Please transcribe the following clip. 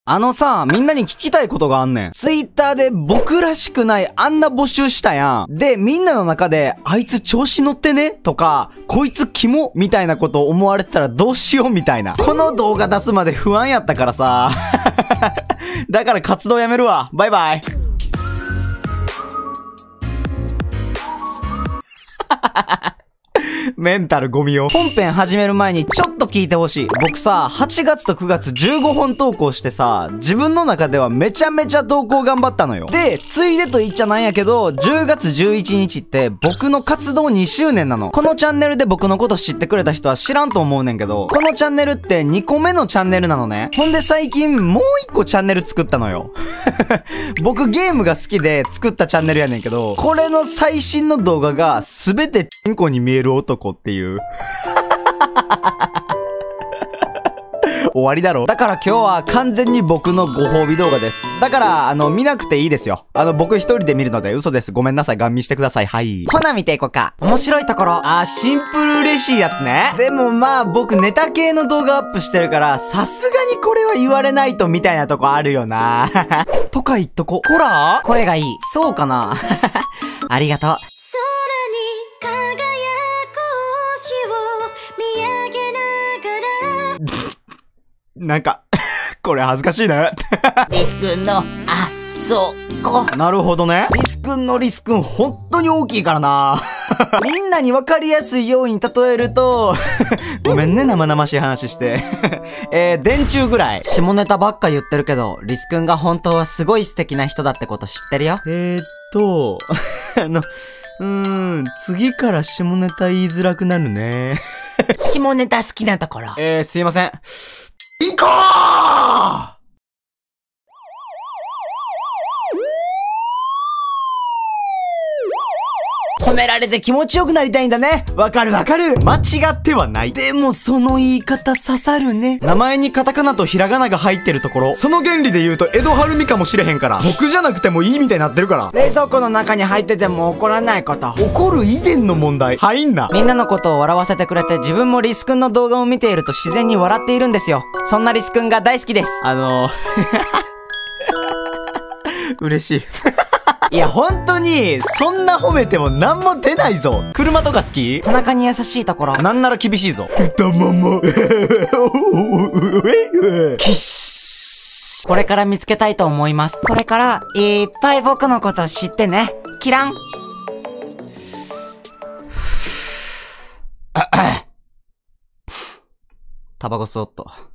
みんなに聞きたいことがあんねん。ツイッターで僕らしくないあんな募集したやん。で、みんなの中で、あいつ調子乗ってねとか、こいつキモみたいなこと思われてたらどうしようみたいな。この動画出すまで不安やったからさ。だから活動やめるわ。バイバイ。メンタルゴミよ。本編始める前にちょっと聞いてほしい。僕さ、8月と9月15本投稿してさ、自分の中ではめちゃめちゃ投稿頑張ったのよ。で、ついでと言っちゃなんやけど、10月11日って僕の活動2周年なの。このチャンネルで僕のこと知ってくれた人は知らんと思うねんけど、このチャンネルって2個目のチャンネルなのね。ほんで最近もう1個チャンネル作ったのよ。僕ゲームが好きで作ったチャンネルやねんけど、これの最新の動画が全てチンコに見える男っていう。終わりだろ。だから今日は完全に僕のご褒美動画です。だから、見なくていいですよ。僕一人で見るので嘘です。ごめんなさい。ガン見してください。はい。ほな見ていこうか。面白いところ。シンプル嬉しいやつね。でもまあ、僕ネタ系の動画アップしてるから、さすがにこれは言われないとみたいなとこあるよな。とか言っとこ。ほら声がいい。そうかな。ありがとう。なんか、これ恥ずかしいね。 リス君の、そうこ。 なるほどね。リス君のリス君、本当に大きいからな。みんなに分かりやすいように例えると、ごめんね、生々しい話して。電柱ぐらい。 下ネタばっか言ってるけど、リス君が本当はすごい素敵な人だってこと知ってるよ。 次から下ネタ言いづらくなるね。 下ネタ好きなところ。 すいません。行こう！褒められて気持ちよくなりたいんだね。わかるわかる。間違ってはない。でもその言い方刺さるね。名前にカタカナとひらがなが入ってるところ。その原理で言うと江戸晴美かもしれへんから。僕じゃなくてもいいみたいになってるから。 冷蔵庫の中に入ってても怒らないこと。 怒る以前の問題。入んな。 みんなのことを笑わせてくれて自分もリス君の動画を見ていると自然に笑っているんですよ。そんなリス君が大好きです。 嬉しい。いや、本当に、そんな褒めても何も出ないぞ。車とか好き？ 田中に優しいところ。 なんなら厳しいぞ。太もも。キッシュ。 これから見つけたいと思います。これから、いっぱい僕のこと知ってね。キラン。 タバコ吸おっと。